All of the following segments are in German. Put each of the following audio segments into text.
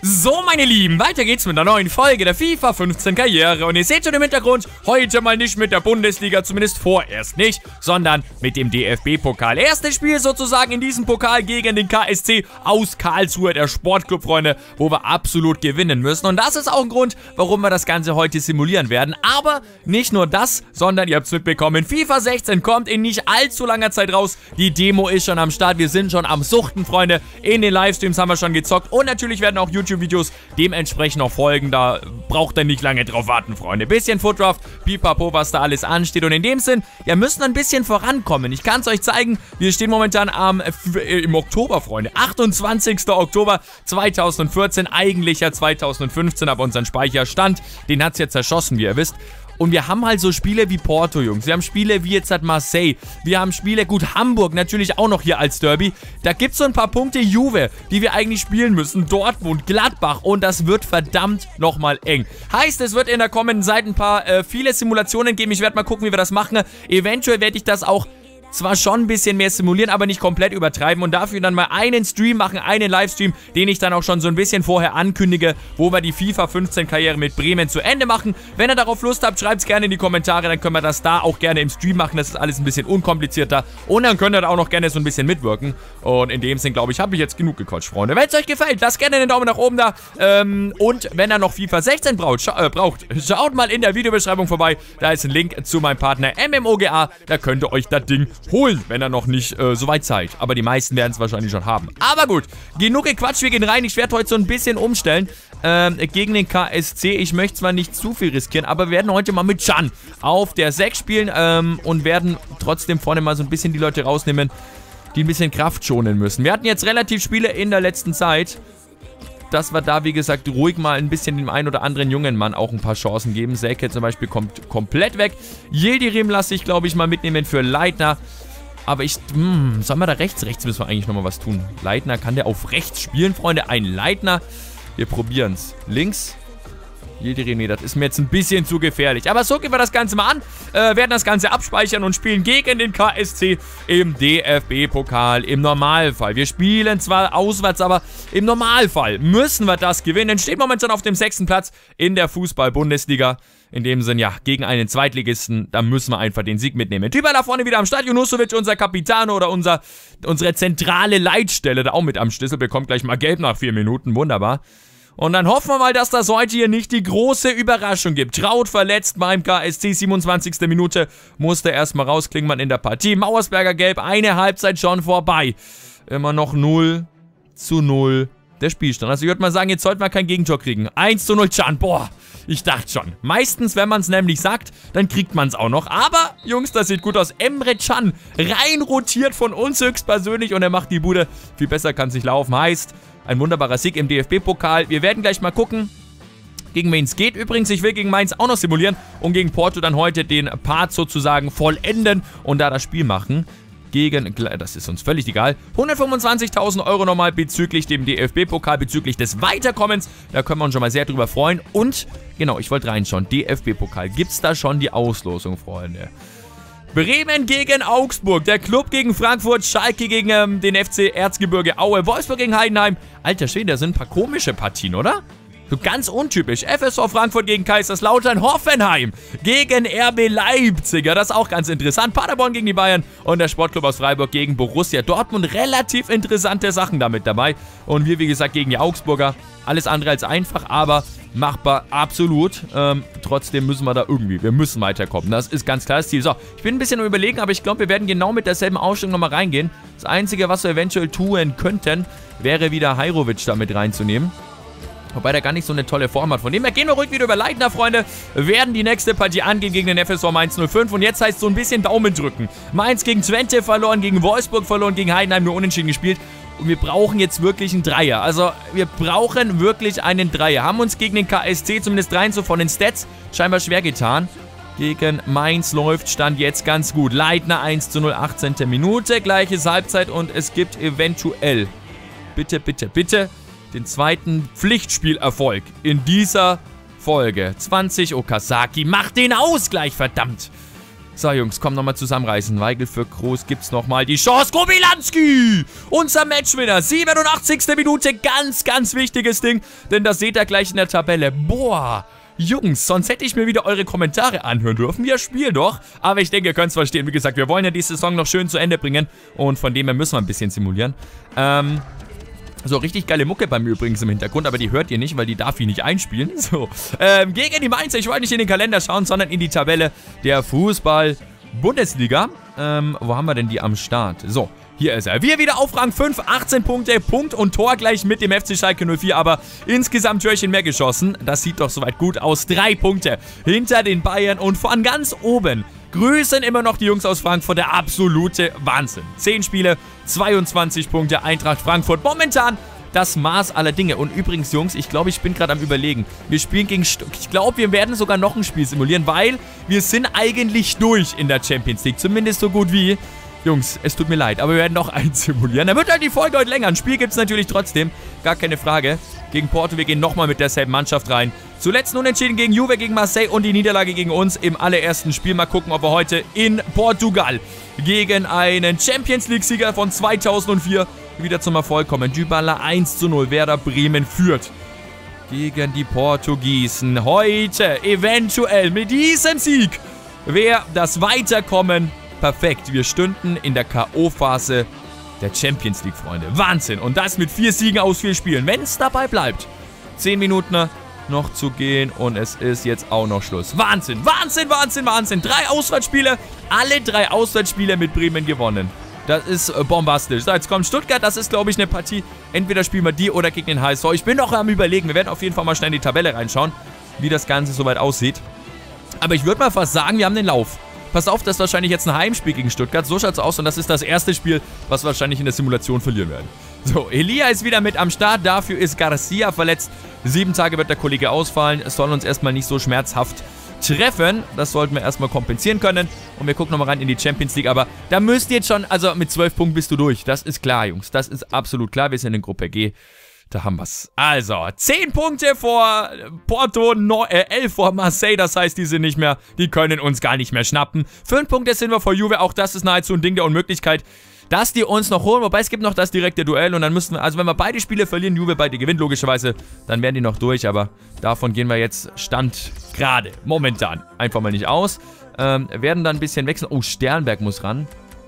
So, meine Lieben, weiter geht's mit einer neuen Folge der FIFA 15 Karriere. Und ihr seht schon im Hintergrund, heute mal nicht mit der Bundesliga, zumindest vorerst nicht, sondern mit dem DFB-Pokal. Erstes Spiel sozusagen in diesem Pokal gegen den KSC aus Karlsruhe, der Sportclub, Freunde, wo wir absolut gewinnen müssen. Und das ist auch ein Grund, warum wir das Ganze heute simulieren werden. Aber nicht nur das, sondern ihr habt's mitbekommen, FIFA 16 kommt in nicht allzu langer Zeit raus. Die Demo ist schon am Start, wir sind schon am Suchten, Freunde. In den Livestreams haben wir schon gezockt und natürlich werden auch YouTube-Videos dementsprechend noch folgen. Da braucht ihr nicht lange drauf warten, Freunde. Bisschen Footdraft, pipapo, was da alles ansteht. Und in dem Sinn, wir müssen ein bisschen vorankommen. Ich kann es euch zeigen, wir stehen momentan im Oktober, Freunde. 28. Oktober 2014, eigentlich ja 2015, aber unseren Speicherstand, den hat es jetzt zerschossen, wie ihr wisst. Und wir haben halt so Spiele wie Porto, Jungs. Wir haben Spiele wie jetzt halt Marseille. Wir haben Spiele, gut, Hamburg natürlich auch noch hier als Derby. Da gibt es so ein paar Punkte Juve, die wir eigentlich spielen müssen. Dortmund, Gladbach und das wird verdammt nochmal eng. Heißt, es wird in der kommenden Zeit ein paar viele Simulationen geben. Ich werde mal gucken, wie wir das machen. Eventuell werde ich das auch zwar schon ein bisschen mehr simulieren, aber nicht komplett übertreiben und dafür dann mal einen Stream machen, einen Livestream, den ich dann auch schon so ein bisschen vorher ankündige, wo wir die FIFA 15 Karriere mit Bremen zu Ende machen. Wenn ihr darauf Lust habt, schreibt es gerne in die Kommentare, dann können wir das da auch gerne im Stream machen. Das ist alles ein bisschen unkomplizierter und dann könnt ihr da auch noch gerne so ein bisschen mitwirken. Und in dem Sinn, glaube ich, habe ich jetzt genug gequatscht, Freunde. Wenn es euch gefällt, lasst gerne den Daumen nach oben da. Und wenn ihr noch FIFA 16 braucht, schaut mal in der Videobeschreibung vorbei. Da ist ein Link zu meinem Partner MMOGA. Da könnt ihr euch das Ding holen, wenn ihr noch nicht so weit seid. Aber die meisten werden es wahrscheinlich schon haben. Aber gut, genug gequatscht, wir gehen rein. Ich werde heute so ein bisschen umstellen gegen den KSC. Ich möchte zwar nicht zu viel riskieren, aber wir werden heute mal mit Can auf der 6 spielen und werden trotzdem vorne mal so ein bisschen die Leute rausnehmen, die ein bisschen Kraft schonen müssen. Wir hatten jetzt relativ Spiele in der letzten Zeit, dass wir da, wie gesagt, ruhig mal ein bisschen dem einen oder anderen jungen Mann auch ein paar Chancen geben. Selke zum Beispiel kommt komplett weg. Yildirim lasse ich, glaube ich, mal mitnehmen für Leitner. Aber sollen wir da rechts? Rechts müssen wir eigentlich nochmal was tun. Leitner, kann der auf rechts spielen, Freunde? Ein Leitner. Wir probieren es. Links. Yildirim, nee, das ist mir jetzt ein bisschen zu gefährlich. Aber so gehen wir das Ganze mal an. Werden das Ganze abspeichern und spielen gegen den KSC im DFB-Pokal. Im Normalfall. Wir spielen zwar auswärts, aber im Normalfall müssen wir das gewinnen. Steht momentan auf dem 6. Platz in der Fußball-Bundesliga. In dem Sinn, ja, gegen einen Zweitligisten, da müssen wir einfach den Sieg mitnehmen. Typer da vorne wieder am Start. Junusovic, unser Capitano oder unsere zentrale Leitstelle, da auch mit am Schlüssel. Bekommt gleich mal gelb nach 4 Minuten. Wunderbar. Und dann hoffen wir mal, dass das heute hier nicht die große Überraschung gibt. Traut verletzt beim KSC, 27. Minute, musste erstmal raus, Klingmann in der Partie. Mauersberger gelb, eine Halbzeit schon vorbei. Immer noch 0:0 der Spielstand. Also ich würde mal sagen, jetzt sollten wir kein Gegentor kriegen. 1:0 Can, boah, ich dachte schon. Meistens, wenn man es nämlich sagt, dann kriegt man es auch noch. Aber, Jungs, das sieht gut aus. Emre Can rein rotiert von uns höchstpersönlich und er macht die Bude. Viel besser kann es nicht laufen. Heißt, ein wunderbarer Sieg im DFB-Pokal. Wir werden gleich mal gucken, gegen wen es geht. Übrigens, ich will gegen Mainz auch noch simulieren und gegen Porto dann heute den Part sozusagen vollenden und da das Spiel machen. Das ist uns völlig egal, 125.000 Euro nochmal bezüglich dem DFB-Pokal, bezüglich des Weiterkommens. Da können wir uns schon mal sehr drüber freuen. Und, genau, ich wollte reinschauen, DFB-Pokal, gibt es da schon die Auslosung, Freunde? Bremen gegen Augsburg, der Club gegen Frankfurt, Schalke gegen den FC Erzgebirge Aue, Wolfsburg gegen Heidenheim. Alter Schwede, das sind ein paar komische Partien, oder? So ganz untypisch. FSV Frankfurt gegen Kaiserslautern, Hoffenheim gegen RB Leipziger. Das ist auch ganz interessant. Paderborn gegen die Bayern und der Sportclub aus Freiburg gegen Borussia Dortmund. Relativ interessante Sachen damit dabei. Und wir, wie gesagt, gegen die Augsburger. Alles andere als einfach, aber machbar, absolut. Trotzdem müssen wir da irgendwie, wir müssen weiterkommen. Das ist ganz klar das Ziel. So, ich bin ein bisschen am Überlegen, aber ich glaube, wir werden genau mit derselben Ausstellung nochmal reingehen. Das Einzige, was wir eventuell tun könnten, wäre wieder Hajrovic da mit reinzunehmen. Wobei der gar nicht so eine tolle Form hat. Von dem her gehen wir ruhig wieder über Leitner, Freunde. Wir werden die nächste Partie angehen gegen den FSV Mainz 05. Und jetzt heißt es so ein bisschen Daumen drücken. Mainz gegen Twente verloren, gegen Wolfsburg verloren, gegen Heidenheim nur unentschieden gespielt. Und wir brauchen jetzt wirklich einen Dreier. Also wir brauchen wirklich einen Dreier. Haben uns gegen den KSC zumindest rein so von den Stats scheinbar schwer getan. Gegen Mainz läuft Stand jetzt ganz gut. Leitner 1:0, 18. Minute. Gleiches Halbzeit und es gibt eventuell, bitte, bitte, bitte, den zweiten Pflichtspielerfolg in dieser Folge. 20, Okazaki macht den Ausgleich, verdammt. So, Jungs, komm nochmal zusammenreißen. Weigel für Groß gibt's nochmal die Chance. Kobylanski! Unser Matchwinner. 87. Minute. Ganz, ganz wichtiges Ding. Denn das seht ihr gleich in der Tabelle. Boah. Jungs, sonst hätte ich mir wieder eure Kommentare anhören dürfen. Wir spielen doch. Aber ich denke, ihr könnt es verstehen. Wie gesagt, wir wollen ja die Saison noch schön zu Ende bringen. Und von dem her müssen wir ein bisschen simulieren. So, richtig geile Mucke bei mir übrigens im Hintergrund, aber die hört ihr nicht, weil die darf ich nicht einspielen. So, gegen die Mainzer, ich wollte nicht in den Kalender schauen, sondern in die Tabelle der Fußball-Bundesliga. Wo haben wir denn die am Start? So, hier ist er. Wir wieder auf Rang 5, 18 Punkte, Punkt und Tor gleich mit dem FC Schalke 04, aber insgesamt Türchen mehr geschossen. Das sieht doch soweit gut aus. 3 Punkte hinter den Bayern und von ganz oben grüßen immer noch die Jungs aus Frankfurt, der absolute Wahnsinn. 10 Spiele, 22 Punkte, Eintracht Frankfurt. Momentan das Maß aller Dinge. Und übrigens, Jungs, ich glaube, ich bin gerade am Überlegen. Wir spielen gegen ich glaube, wir werden sogar noch ein Spiel simulieren, weil wir sind eigentlich durch in der Champions League. Zumindest so gut wie... Jungs, es tut mir leid, aber wir werden noch eins simulieren. Da wird halt die Folge heute länger. Ein Spiel gibt es natürlich trotzdem. Gar keine Frage. Gegen Porto, wir gehen nochmal mit derselben Mannschaft rein. Zuletzt unentschieden gegen Juve, gegen Marseille und die Niederlage gegen uns im allerersten Spiel. Mal gucken, ob wir heute in Portugal gegen einen Champions League-Sieger von 2004 wieder zum Erfolg kommen. Dybala 1:0. Werder Bremen führt gegen die Portugiesen. Heute eventuell mit diesem Sieg wäre das Weiterkommen perfekt. Wir stünden in der K.O.-Phase der Champions League, Freunde. Wahnsinn. Und das mit 4 Siegen aus 4 Spielen. Wenn es dabei bleibt. 10 Minuten noch zu gehen und es ist jetzt auch noch Schluss. Wahnsinn, Wahnsinn, Wahnsinn, Wahnsinn. 3 Auswärtsspiele, alle 3 Auswärtsspiele mit Bremen gewonnen. Das ist bombastisch. So, jetzt kommt Stuttgart. Das ist, glaube ich, eine Partie. Entweder spielen wir die oder gegen den HSV. Ich bin noch am Überlegen. Wir werden auf jeden Fall mal schnell in die Tabelle reinschauen, wie das Ganze soweit aussieht. Aber ich würde mal fast sagen, wir haben den Lauf. Pass auf, das ist wahrscheinlich jetzt ein Heimspiel gegen Stuttgart. So schaut's aus und das ist das erste Spiel, was wir wahrscheinlich in der Simulation verlieren werden. So, Elia ist wieder mit am Start. Dafür ist Garcia verletzt. 7 Tage wird der Kollege ausfallen. Es soll uns erstmal nicht so schmerzhaft treffen. Das sollten wir erstmal kompensieren können. Und wir gucken nochmal rein in die Champions League. Aber da müsst ihr jetzt schon, also mit 12 Punkten bist du durch. Das ist klar, Jungs. Das ist absolut klar. Wir sind in Gruppe G. Da haben wir's. Also, 10 Punkte vor Porto, 11 vor Marseille. Das heißt, die sind nicht mehr, die können uns gar nicht mehr schnappen. 5 Punkte sind wir vor Juve. Auch das ist nahezu ein Ding der Unmöglichkeit, dass die uns noch holen. Wobei, es gibt noch das direkte Duell. Und dann müssen wir, also wenn wir beide Spiele verlieren, Juve beide gewinnt, logischerweise, dann werden die noch durch. Aber davon gehen wir jetzt Stand gerade, momentan, einfach mal nicht aus. Werden dann ein bisschen wechseln. Oh, Sternberg muss ran.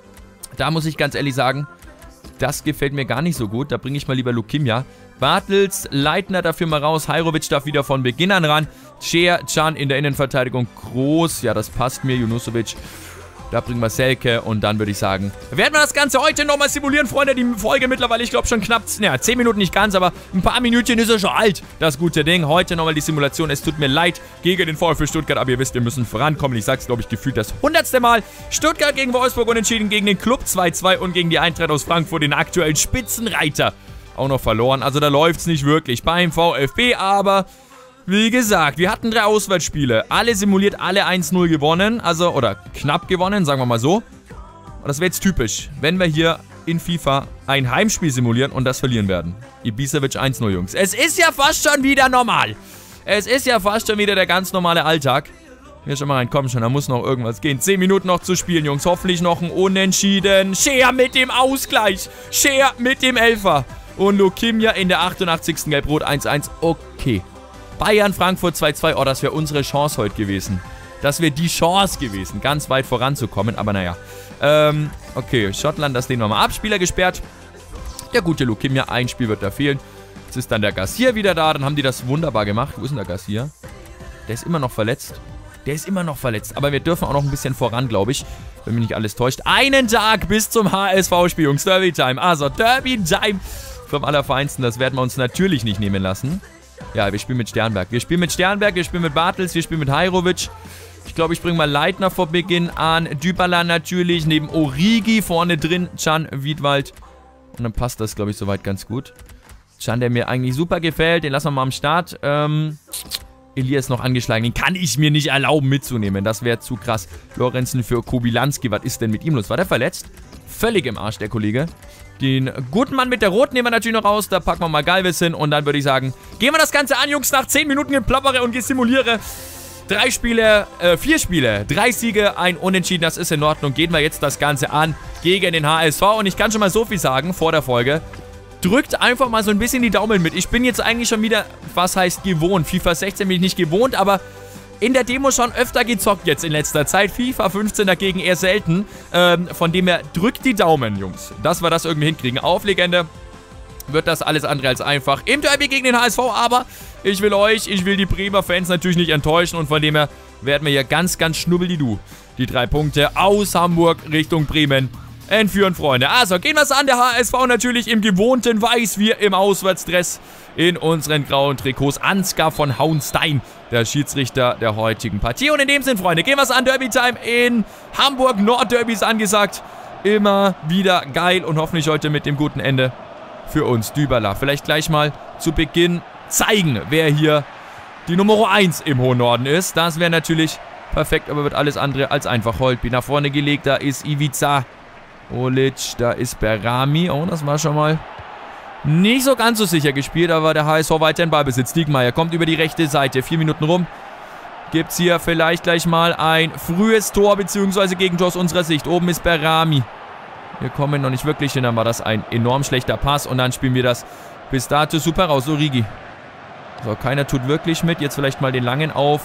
Da muss ich ganz ehrlich sagen, das gefällt mir gar nicht so gut. Da bringe ich mal lieber Lukimia. Bartels, Leitner dafür mal raus. Hajrovic darf wieder von Beginn an ran. Cher, Can in der Innenverteidigung. Groß, ja, das passt mir. Junusovic, da bringen wir Selke. Und dann würde ich sagen, werden wir das Ganze heute nochmal simulieren, Freunde. Die Folge mittlerweile, ich glaube schon knapp, ja, 10 Minuten nicht ganz, aber ein paar Minütchen ist er schon alt. Das gute Ding. Heute nochmal die Simulation. Es tut mir leid gegen den VfL Stuttgart, aber ihr wisst, wir müssen vorankommen. Ich sag's, glaube ich, gefühlt das 100. Mal. Stuttgart gegen Wolfsburg unentschieden, gegen den Club 2-2 und gegen die Eintracht aus Frankfurt, den aktuellen Spitzenreiter, auch noch verloren. Also da läuft's nicht wirklich beim VfB, aber wie gesagt, wir hatten 3 Auswärtsspiele. Alle simuliert, alle 1:0 gewonnen. Also, oder knapp gewonnen, sagen wir mal so. Und das wäre jetzt typisch, wenn wir hier in FIFA ein Heimspiel simulieren und das verlieren werden. Ibisevic 1:0, Jungs. Es ist ja fast schon wieder normal. Es ist ja fast schon wieder der ganz normale Alltag. Hier schon mal rein, komm schon, da muss noch irgendwas gehen. 10 Minuten noch zu spielen, Jungs. Hoffentlich noch ein Unentschieden. Cher mit dem Ausgleich. Cher mit dem Elfer. Und Lukimia in der 88. Gelb-Rot 1:1. Okay. Bayern, Frankfurt 2:2. Oh, das wäre unsere Chance heute gewesen. Das wäre die Chance gewesen, ganz weit voranzukommen. Aber naja. Okay, Schottland, das lehnen wir mal ab. Spieler gesperrt. Der gute Lukimia, ein Spiel wird da fehlen. Jetzt ist dann der Garcia wieder da. Dann haben die das wunderbar gemacht. Wo ist denn der Garcia? Der ist immer noch verletzt. Der ist immer noch verletzt. Aber wir dürfen auch noch ein bisschen voran, glaube ich. Wenn mich nicht alles täuscht. Einen Tag bis zum HSV-Spiel, Jungs. Derby-Time. Also, Derby-Time vom Allerfeinsten. Das werden wir uns natürlich nicht nehmen lassen. Ja, wir spielen mit Sternberg. Wir spielen mit Sternberg, wir spielen mit Bartels, wir spielen mit Hajrovic. Ich glaube, ich bringe mal Leitner vor Beginn an. Dybala natürlich, neben Origi vorne drin. Can, Wiedwald. Und dann passt das, glaube ich, soweit ganz gut. Can, der mir eigentlich super gefällt. Den lassen wir mal am Start. Elia ist noch angeschlagen. Den kann ich mir nicht erlauben mitzunehmen. Das wäre zu krass. Lorenzen für Kobylanski. Was ist denn mit ihm los? War der verletzt? Völlig im Arsch, der Kollege. Den guten Mann mit der Roten nehmen wir natürlich noch raus. Da packen wir mal Galvez hin. Und dann würde ich sagen, gehen wir das Ganze an, Jungs. Nach 10 Minuten geplappere und gesimuliere. 4 Spiele, 3 Siege, ein Unentschieden, das ist in Ordnung. Gehen wir jetzt das Ganze an gegen den HSV. Und ich kann schon mal so viel sagen vor der Folge. Drückt einfach mal so ein bisschen die Daumen mit. Ich bin jetzt eigentlich schon wieder, was heißt gewohnt? FIFA 16 bin ich nicht gewohnt, aber in der Demo schon öfter gezockt jetzt in letzter Zeit. FIFA 15 dagegen eher selten. Von dem her, drückt die Daumen, Jungs. Dass wir das irgendwie hinkriegen. Auf Legende wird das alles andere als einfach im Derby gegen den HSV, aber ich will die Bremer Fans natürlich nicht enttäuschen und von dem her werden wir hier ganz, ganz schnubbeldidu die 3 Punkte aus Hamburg Richtung Bremen entführen, Freunde. Also, gehen wir es an. Der HSV natürlich im gewohnten Weiß, wir im Auswärtsdress in unseren grauen Trikots. Ansgar von Hauenstein, der Schiedsrichter der heutigen Partie. Und in dem Sinn, Freunde, gehen wir es an. Derby-Time in Hamburg. Nordderby ist angesagt. Immer wieder geil und hoffentlich heute mit dem guten Ende für uns. Dybala. Vielleicht gleich mal zu Beginn zeigen, wer hier die Nummer 1 im hohen Norden ist. Das wäre natürlich perfekt, aber wird alles andere als einfach. Holtby nach vorne gelegt. Da ist Ivica. Olic, da ist Berami. Oh, das war schon mal nicht so ganz so sicher gespielt, aber der HSV weiter in Ballbesitz. Diekmeyer kommt über die rechte Seite. 4 Minuten rum. Gibt es hier vielleicht gleich mal ein frühes Tor, beziehungsweise Gegentor aus unserer Sicht. Oben ist Berami. Wir kommen noch nicht wirklich hin, dann war das ein enorm schlechter Pass und dann spielen wir das bis dato super raus. Origi. So, keiner tut wirklich mit. Jetzt vielleicht mal den langen auf.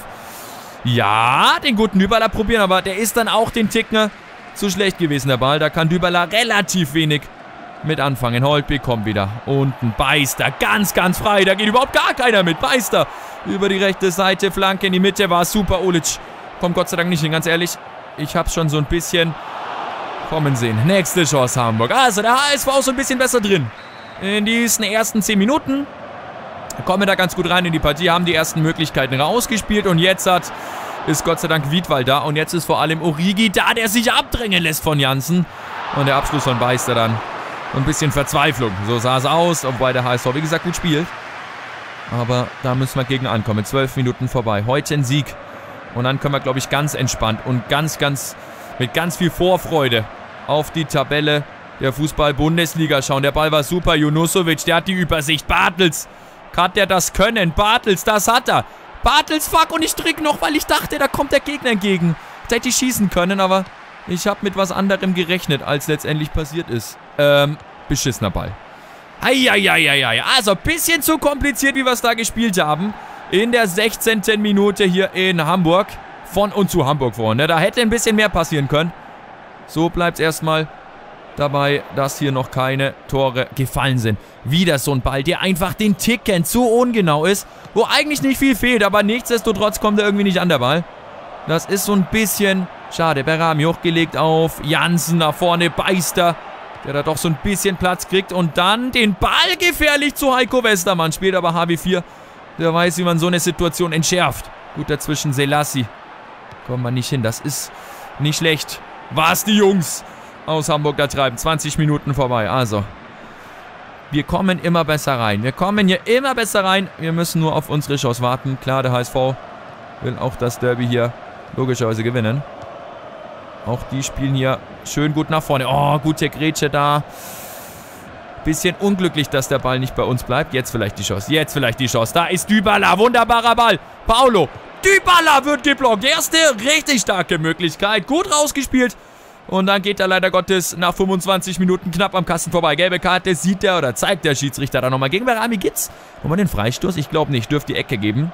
Ja, den guten Dybala probieren, aber der ist dann auch den Ticken zu schlecht gewesen, der Ball. Da kann Dybala relativ wenig mit anfangen. Holtby kommt wieder. Unten Beister, ganz, ganz frei. Da geht überhaupt gar keiner mit. Beister über die rechte Seite, Flanke in die Mitte, war super. Olic kommt Gott sei Dank nicht hin, ganz ehrlich. Ich hab's schon so ein bisschen kommen sehen. Nächste Chance Hamburg. Also der HSV ist so ein bisschen besser drin. In diesen ersten 10 Minuten kommen wir da ganz gut rein in die Partie, haben die ersten Möglichkeiten rausgespielt und jetzt ist Gott sei Dank Wiedwald da und jetzt ist vor allem Origi da, der sich abdrängen lässt von Janssen. Und der Abschluss von Beister dann. Und ein bisschen Verzweiflung. So sah es aus, obwohl der HSV, wie gesagt, gut spielt. Aber da müssen wir gegen ankommen. 12 Minuten vorbei. Heute ein Sieg. Und dann können wir, glaube ich, ganz entspannt und mit ganz viel Vorfreude auf die Tabelle der Fußball-Bundesliga schauen. Der Ball war super. Junusovic, der hat die Übersicht. Bartels, kann der das können? Bartels, das hat er. Bartels, fuck, und ich drück noch, weil ich dachte, da kommt der Gegner entgegen. Da hätte ich schießen können, aber ich habe mit was anderem gerechnet, als letztendlich passiert ist. Beschissener Ball. Eieieiei. Also, ein bisschen zu kompliziert, wie wir es da gespielt haben. In der 16. Minute hier in Hamburg. Von und zu Hamburg, Freunde. Da hätte ein bisschen mehr passieren können. So bleibt es erstmal dabei, dass hier noch keine Tore gefallen sind. Wieder so ein Ball, der einfach den Ticken zu ungenau ist. Wo eigentlich nicht viel fehlt, aber nichtsdestotrotz kommt er irgendwie nicht an der Ball. Das ist so ein bisschen schade. Berami hochgelegt auf Janssen, nach vorne Beister, der da doch so ein bisschen Platz kriegt. Und dann den Ball gefährlich zu Heiko Westermann. Spielt aber HW4. Der weiß, wie man so eine Situation entschärft. Gut dazwischen Selassie. Kommt man nicht hin. Das ist nicht schlecht. Was die Jungs aus Hamburg da treiben. 20 Minuten vorbei. Also, wir kommen immer besser rein. Wir kommen hier immer besser rein. Wir müssen nur auf unsere Chance warten. Klar, der HSV will auch das Derby hier logischerweise gewinnen. Auch die spielen hier schön gut nach vorne. Oh, gute Grätsche da. Bisschen unglücklich, dass der Ball nicht bei uns bleibt. Jetzt vielleicht die Chance. Jetzt vielleicht die Chance. Da ist Dybala. Wunderbarer Ball. Paulo. Dybala wird geblockt. Erste richtig starke Möglichkeit. Gut rausgespielt. Und dann geht er leider Gottes nach 25 Minuten knapp am Kasten vorbei. Gelbe Karte sieht der oder zeigt der Schiedsrichter da nochmal. Gegen Berami gibt's nochmal den Freistoß. Ich glaube nicht. Dürfte die Ecke geben.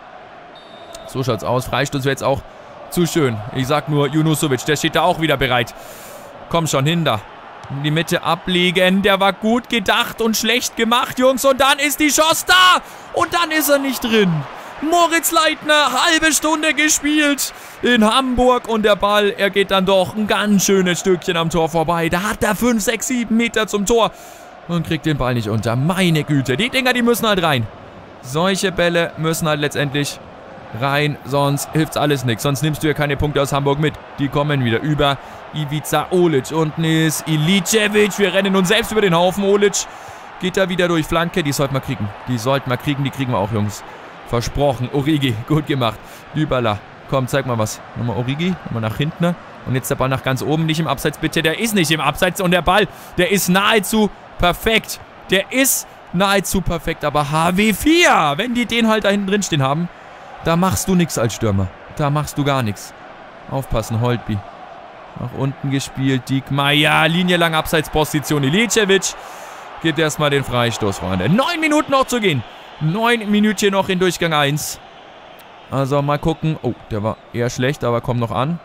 So schaut's aus. Freistoß wäre jetzt auch zu schön. Ich sag nur Junusovic. Der steht da auch wieder bereit. Komm schon hin da. In die Mitte ablegen. Der war gut gedacht und schlecht gemacht, Jungs. Und dann ist die Chance da. Und dann ist er nicht drin. Moritz Leitner, halbe Stunde gespielt in Hamburg. Und der Ball, er geht dann doch ein ganz schönes Stückchen am Tor vorbei. Da hat er 5, 6, 7 Meter zum Tor. Und kriegt den Ball nicht unter. Meine Güte, die Dinger, die müssen halt rein. Solche Bälle müssen halt letztendlich rein, sonst hilft's alles nichts. Sonst nimmst du ja keine Punkte aus Hamburg mit. Die kommen wieder über Ivica Olic. Unten ist Ilicevic. Wir rennen uns selbst über den Haufen. Olic geht da wieder durch Flanke. Die sollten wir kriegen. Die kriegen wir auch, Jungs. Versprochen. Origi, gut gemacht. Dybala. Komm, zeig mal was. Nochmal Origi. Nochmal nach hinten. Und jetzt der Ball nach ganz oben. Nicht im Abseits, bitte. Der ist nicht im Abseits. Und der Ball, der ist nahezu perfekt. Der ist nahezu perfekt. Aber HW4, wenn die den halt da hinten drin stehen haben, da machst du nichts als Stürmer. Da machst du gar nichts. Aufpassen, Holtby. Nach unten gespielt, Diekmeyer. Linie lang Abseitsposition. Ilicevic gibt erstmal den Freistoß, Freunde. 9 Minuten noch zu gehen. 9 Minütchen noch in Durchgang 1. Also mal gucken. Oh, der war eher schlecht, aber kommt noch an.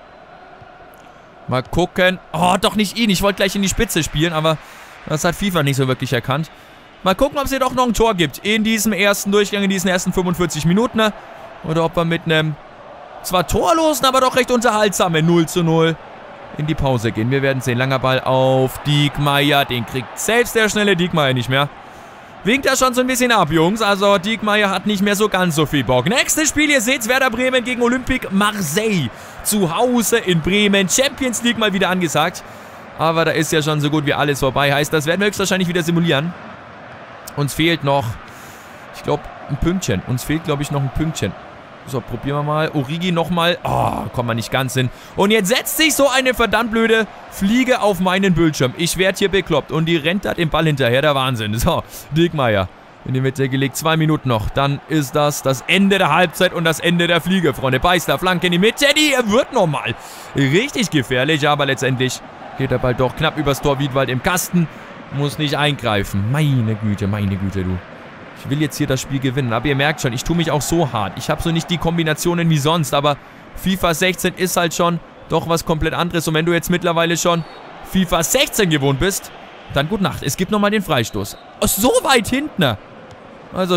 Mal gucken. Oh, doch nicht ihn. Ich wollte gleich in die Spitze spielen, aber das hat FIFA nicht so wirklich erkannt. Mal gucken, ob es hier doch noch ein Tor gibt in diesem ersten Durchgang, in diesen ersten 45 Minuten. Ne? Oder ob wir mit einem zwar torlosen, aber doch recht unterhaltsamen 0:0 in die Pause gehen. Wir werden sehen. Langer Ball auf Diekmeyer. Den kriegt selbst der schnelle Diekmeyer nicht mehr. Winkt er schon so ein bisschen ab, Jungs. Also Diekmeyer hat nicht mehr so ganz so viel Bock. Nächstes Spiel, ihr seht's, Werder Bremen gegen Olympique Marseille. Zu Hause in Bremen. Champions League mal wieder angesagt. Aber da ist ja schon so gut wie alles vorbei. Heißt, das werden wir höchstwahrscheinlich wieder simulieren. Uns fehlt noch, ich glaube, ein Pünktchen. Uns fehlt, glaube ich, noch ein Pünktchen. So, probieren wir mal. Origi nochmal. Oh, kommen wir nicht ganz hin. Und jetzt setzt sich so eine verdammt blöde Fliege auf meinen Bildschirm. Ich werde hier bekloppt. Und die rennt da den Ball hinterher. Der Wahnsinn. So, Diekmeyer in die Mitte gelegt. 2 Minuten noch. Dann ist das Ende der Halbzeit und das Ende der Fliege, Freunde. Beißler, Flanke in die Mitte. Die wird nochmal richtig gefährlich. Aber letztendlich geht der Ball doch knapp übers Tor. Wiedwald im Kasten. Muss nicht eingreifen. Meine Güte, du. Ich will jetzt hier das Spiel gewinnen, aber ihr merkt schon, ich tue mich auch so hart. Ich habe so nicht die Kombinationen wie sonst, aber FIFA 16 ist halt schon doch was komplett anderes. Und wenn du jetzt mittlerweile schon FIFA 16 gewohnt bist, dann gute Nacht. Es gibt nochmal den Freistoß. Oh, so weit hinten. Also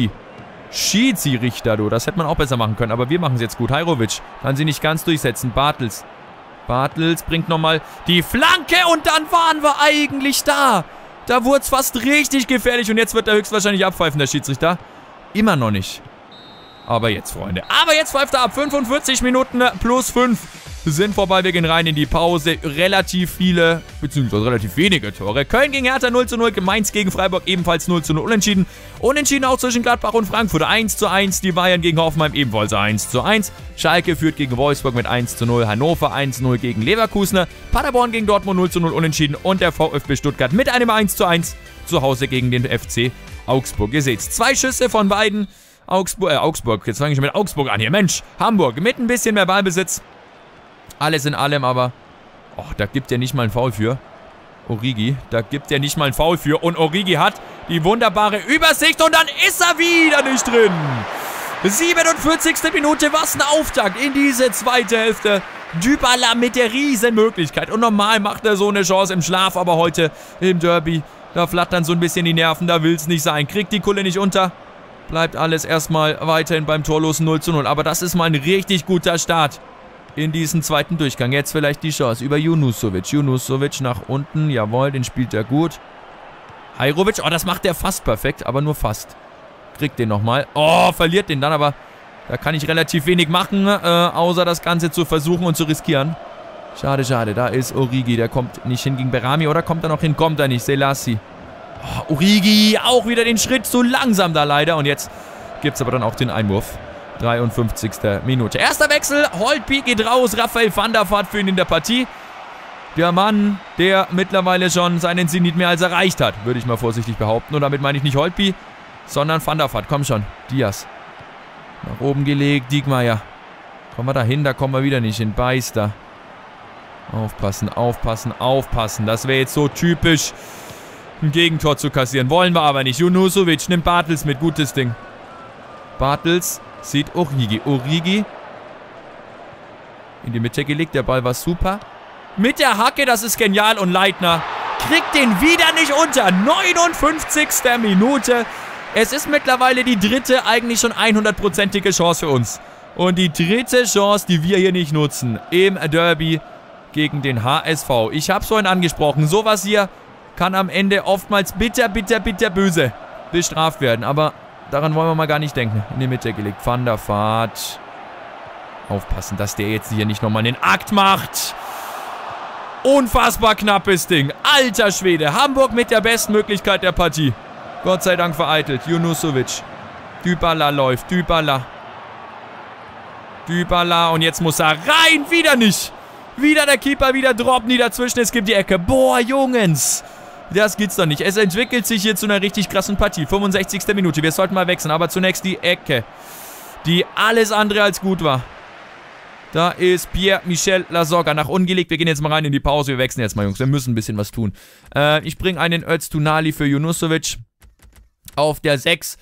Schiedsrichter, du. Das hätte man auch besser machen können, aber wir machen es jetzt gut. Hajrovic kann sie nicht ganz durchsetzen. Bartels bringt nochmal die Flanke und dann waren wir eigentlich da. Da wurde es fast richtig gefährlich und jetzt wird er höchstwahrscheinlich abpfeifen, der Schiedsrichter. Immer noch nicht. Aber jetzt, Freunde. Aber jetzt pfeift er ab. 45 Minuten plus 5 sind vorbei. Wir gehen rein in die Pause. Relativ viele, beziehungsweise relativ wenige Tore. Köln gegen Hertha 0:0. Mainz gegen Freiburg ebenfalls 0:0 unentschieden. Unentschieden auch zwischen Gladbach und Frankfurt 1:1. Die Bayern gegen Hoffenheim ebenfalls 1:1. Schalke führt gegen Wolfsburg mit 1:0. Hannover 1:0 gegen Leverkusen. Paderborn gegen Dortmund 0:0 unentschieden. Und der VfB Stuttgart mit einem 1:1 zu Hause gegen den FC Augsburg. Ihr seht's, 2 Schüsse von beiden. Augsburg, jetzt fange ich mit Augsburg an hier. Mensch, Hamburg mit ein bisschen mehr Ballbesitz. Alles in allem, aber da gibt er nicht mal einen Foul für. Origi, Und Origi hat die wunderbare Übersicht und dann ist er wieder nicht drin. 47. Minute, was ein Auftakt in diese zweite Hälfte. Dybala mit der riesen Möglichkeit. Und normal macht er so eine Chance im Schlaf, aber heute im Derby, da flattern so ein bisschen die Nerven, da will es nicht sein. Kriegt die Kulle nicht unter. Bleibt alles erstmal weiterhin beim torlosen 0:0. Aber das ist mal ein richtig guter Start in diesen zweiten Durchgang. Jetzt vielleicht die Chance über Junusovic. Junusovic nach unten. Jawohl, den spielt er gut. Hajrovic. Oh, das macht er fast perfekt, aber nur fast. Kriegt den nochmal. Oh, verliert den dann, aber da kann ich relativ wenig machen, außer das Ganze zu versuchen und zu riskieren. Schade, schade. Da ist Origi. Der kommt nicht hin gegen Berami. Oder kommt er noch hin? Kommt er nicht. Selassie. Oh, Origi. Auch wieder den Schritt zu langsam da leider. Und jetzt gibt es aber dann auch den Einwurf. 53. Minute. Erster Wechsel. Holtby geht raus. Raphael van der Vaart für ihn in der Partie. Der Mann, der mittlerweile schon seinen Zenit mehr als erreicht hat, würde ich mal vorsichtig behaupten. Und damit meine ich nicht Holtby, sondern van der Vaart. Komm schon. Diaz. Nach oben gelegt. Diekmeyer. Kommen wir da hin? Da kommen wir wieder nicht hin. Beißler. Aufpassen, aufpassen, aufpassen. Das wäre jetzt so typisch, ein Gegentor zu kassieren. Wollen wir aber nicht. Junusovic nimmt Bartels mit. Gutes Ding. Bartels sieht Origi. Origi in die Mitte gelegt. Der Ball war super. Mit der Hacke, das ist genial. Und Leitner kriegt den wieder nicht unter. 59. Minute. Es ist mittlerweile die dritte, eigentlich schon 100%ige Chance für uns. Und die dritte Chance, die wir hier nicht nutzen. Im Derby gegen den HSV. Ich habe es vorhin angesprochen. Sowas hier kann am Ende oftmals bitter, bitter, bitter böse bestraft werden. Aber daran wollen wir mal gar nicht denken. In die Mitte gelegt. Van der Vaart. Aufpassen, dass der jetzt hier nicht nochmal den Akt macht. Unfassbar knappes Ding. Alter Schwede. Hamburg mit der besten Möglichkeit der Partie. Gott sei Dank vereitelt. Junusovic. Dybala läuft. Dybala. Und jetzt muss er rein. Wieder nicht. Wieder der Keeper, wieder Drop nie dazwischen. Es gibt die Ecke. Boah, Jungs. Das geht's doch nicht. Es entwickelt sich hier zu einer richtig krassen Partie. 65. Minute. Wir sollten mal wechseln. Aber zunächst die Ecke, die alles andere als gut war. Da ist Pierre-Michel Lasogga nach unten gelegt. Wir gehen jetzt mal rein in die Pause. Wir wechseln jetzt mal, Jungs. Wir müssen ein bisschen was tun. Ich bringe einen Öztunali für Junusovic auf der 6.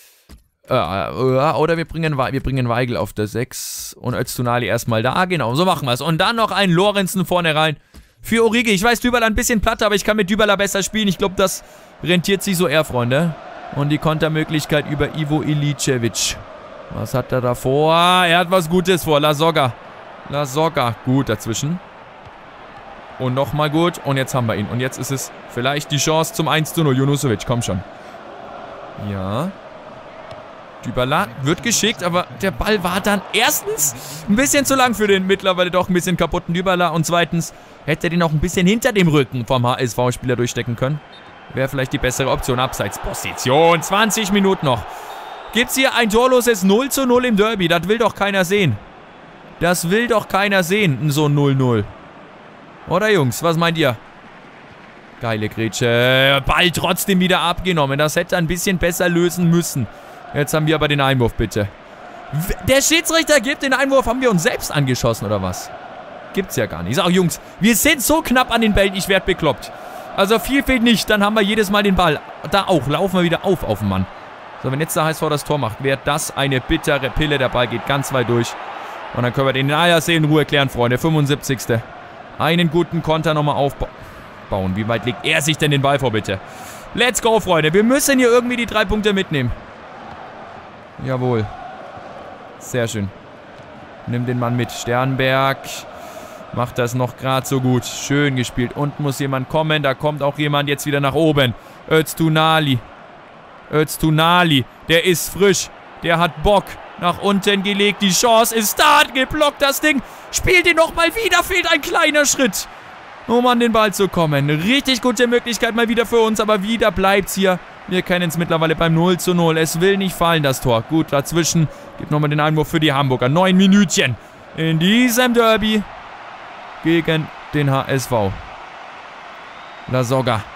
Oder wir bringen Weigl auf der 6 und Öztunali erstmal da. Genau, so machen wir es. Und dann noch einen Lorenzen vorne rein für Origi. Ich weiß, Dybala ein bisschen platt, aber ich kann mit Dybala besser spielen. Ich glaube, das rentiert sich so eher, Freunde. Und die Kontermöglichkeit über Ivo Ilicevic. Was hat er da vor? Er hat was Gutes vor. Lasogga. Gut dazwischen. Und nochmal gut. Und jetzt haben wir ihn. Und jetzt ist es vielleicht die Chance zum 1:0. Junusovic, komm schon. Ja. Dybala wird geschickt, aber der Ball war dann erstens ein bisschen zu lang für den mittlerweile doch ein bisschen kaputten Dybala. Und zweitens hätte er den auch ein bisschen hinter dem Rücken vom HSV-Spieler durchstecken können. Wäre vielleicht die bessere Option. Abseitsposition. 20 Minuten noch. Gibt's hier ein torloses 0:0 im Derby? Das will doch keiner sehen. Das will doch keiner sehen, so 0:0. Oder, Jungs? Was meint ihr? Geile Grätsche. Ball trotzdem wieder abgenommen. Das hätte ein bisschen besser lösen müssen. Jetzt haben wir aber den Einwurf, bitte. Der Schiedsrichter gibt den Einwurf. Haben wir uns selbst angeschossen, oder was? Gibt's ja gar nicht. Ich sag, Jungs, wir sind so knapp an den Bällen. Ich werde bekloppt. Also viel fehlt nicht. Dann haben wir jedes Mal den Ball. Da auch. Laufen wir wieder auf den Mann. So, wenn jetzt der HSV das Tor macht, wäre das eine bittere Pille. Der Ball geht ganz weit durch. Und dann können wir den Ajax in Ruhe klären, Freunde. 75. Einen guten Konter nochmal aufbauen. Wie weit legt er sich denn den Ball vor, bitte? Let's go, Freunde. Wir müssen hier irgendwie die 3 Punkte mitnehmen. Jawohl. Sehr schön. Nimm den Mann mit. Sternberg macht das noch gerade so gut. Schön gespielt. Unten muss jemand kommen. Da kommt auch jemand jetzt wieder nach oben. Öztunali. Der ist frisch. Der hat Bock. Nach unten gelegt. Die Chance ist da. Geblockt das Ding. Spielt ihn nochmal wieder. Fehlt ein kleiner Schritt, um an den Ball zu kommen. Richtig gute Möglichkeit mal wieder für uns. Aber wieder bleibt's hier. Wir kennen es mittlerweile beim 0:0. Es will nicht fallen, das Tor. Gut, dazwischen. Gibt nochmal den Einwurf für die Hamburger. 9 Minütchen in diesem Derby gegen den HSV. Lasogga.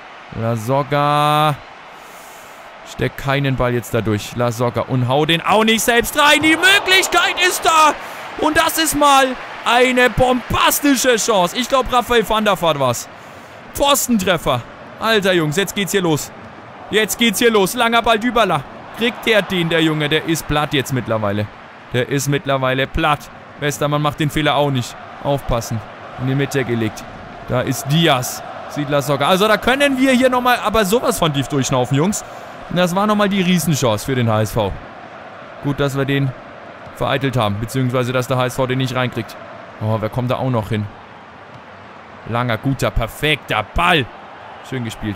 Steckt keinen Ball jetzt dadurch. Lasogga. Und hau den auch nicht selbst rein. Die Möglichkeit ist da. Und das ist mal eine bombastische Chance. Ich glaube, Raphael van der Vaart war's. Pfostentreffer. Alter, Jungs, jetzt geht's hier los. Langer Ball Dybala. Kriegt der den, der Junge. Der ist platt jetzt mittlerweile. Westermann macht den Fehler auch nicht. Aufpassen. In die Mitte gelegt. Da ist Diaz. Sieht Lasogga. Also da können wir hier nochmal aber sowas von tief durchschnaufen, Jungs. Das war nochmal die Riesenchance für den HSV. Gut, dass wir den vereitelt haben. Beziehungsweise, dass der HSV den nicht reinkriegt. Oh, wer kommt da auch noch hin? Langer, guter, perfekter Ball. Schön gespielt.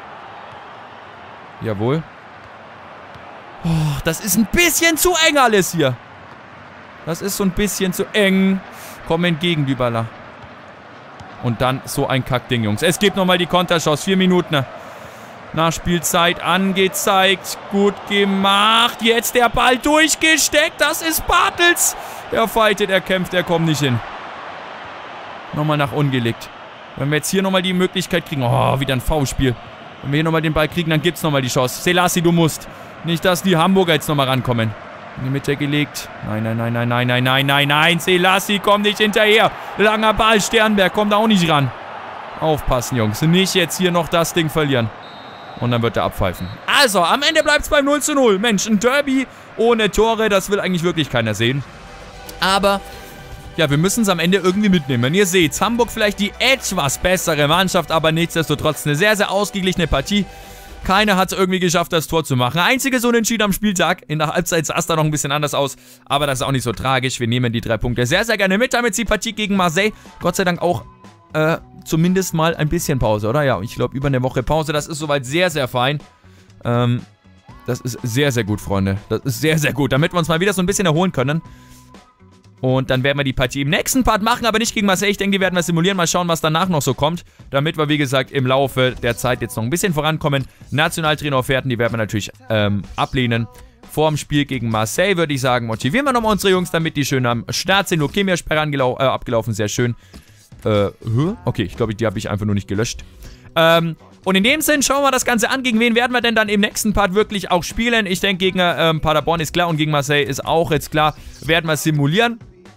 Jawohl. Oh, das ist ein bisschen zu eng alles hier. Das ist so ein bisschen zu eng. Komm entgegen, Dybala. Und dann so ein Kackding, Jungs. Es gibt nochmal die Konterchance. 4 Minuten. Nachspielzeit angezeigt. Gut gemacht. Jetzt der Ball durchgesteckt. Das ist Bartels. Er fightet, er kämpft, er kommt nicht hin. Nochmal nach unten gelegt. Wenn wir jetzt hier nochmal die Möglichkeit kriegen. Oh, wieder ein Foulspiel. Wenn wir hier nochmal den Ball kriegen, dann gibt es nochmal die Chance. Selassie, du musst. Nicht, dass die Hamburger jetzt nochmal rankommen. In die Mitte gelegt. Nein. Selassie, komm nicht hinterher. Langer Ball. Sternberg kommt da auch nicht ran. Aufpassen, Jungs. Nicht jetzt hier noch das Ding verlieren. Und dann wird er abpfeifen. Also, am Ende bleibt es beim 0:0. Mensch, ein Derby ohne Tore, das will eigentlich wirklich keiner sehen. Aber, ja, wir müssen es am Ende irgendwie mitnehmen. Wenn ihr seht, Hamburg vielleicht die etwas bessere Mannschaft, aber nichtsdestotrotz eine sehr, sehr ausgeglichene Partie. Keiner hat es irgendwie geschafft, das Tor zu machen. Einziges Unentschieden am Spieltag. In der Halbzeit sah es da noch ein bisschen anders aus. Aber das ist auch nicht so tragisch. Wir nehmen die 3 Punkte sehr, sehr gerne mit. Damit die Partie gegen Marseille. Gott sei Dank auch zumindest mal ein bisschen Pause, oder? Ja, ich glaube über eine Woche Pause. Das ist soweit sehr, sehr fein. Das ist sehr, sehr gut, Freunde. Das ist sehr, sehr gut. Damit wir uns mal wieder so ein bisschen erholen können. Und dann werden wir die Partie im nächsten Part machen, aber nicht gegen Marseille. Ich denke, die werden wir simulieren. Mal schauen, was danach noch so kommt. Damit wir, wie gesagt, im Laufe der Zeit jetzt noch ein bisschen vorankommen. Nationaltrainer-Offerten, die werden wir natürlich ablehnen. Vor dem Spiel gegen Marseille, würde ich sagen, motivieren wir nochmal unsere Jungs, damit die schön am Start sind. Okay, mir Sperre abgelaufen, sehr schön. Okay, ich glaube, die habe ich einfach nur nicht gelöscht. Und in dem Sinn schauen wir das Ganze an. Gegen wen werden wir denn dann im nächsten Part wirklich auch spielen? Ich denke, gegen Paderborn ist klar und gegen Marseille ist auch jetzt klar. Werden wir simulieren.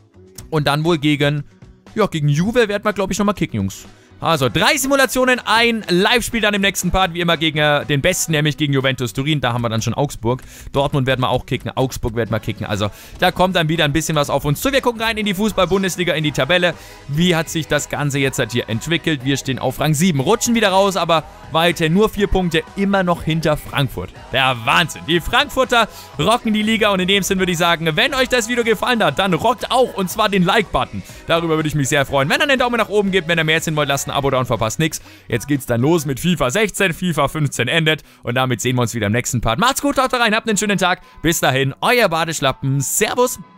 Und dann wohl gegen Juve werden wir, glaube ich, nochmal kicken, Jungs. Also 3 Simulationen, ein Live-Spiel dann im nächsten Part, wie immer gegen den Besten, nämlich gegen Juventus Turin. Da haben wir dann schon Augsburg. Dortmund werden wir auch kicken, Augsburg werden wir kicken. Also da kommt dann wieder ein bisschen was auf uns zu. Wir gucken rein in die Fußball-Bundesliga, in die Tabelle. Wie hat sich das Ganze jetzt halt hier entwickelt? Wir stehen auf Rang 7, rutschen wieder raus, aber weiter nur 4 Punkte, immer noch hinter Frankfurt. Der Wahnsinn. Die Frankfurter rocken die Liga und in dem Sinn würde ich sagen, wenn euch das Video gefallen hat, dann rockt auch und zwar den Like-Button. Darüber würde ich mich sehr freuen. Wenn ihr einen Daumen nach oben gebt, wenn ihr mehr sehen wollt, lasst ein Abo da und verpasst nichts. Jetzt geht's dann los mit FIFA 16, FIFA 15 endet und damit sehen wir uns wieder im nächsten Part. Macht's gut, haut rein, habt einen schönen Tag. Bis dahin, euer Badeschlappen. Servus.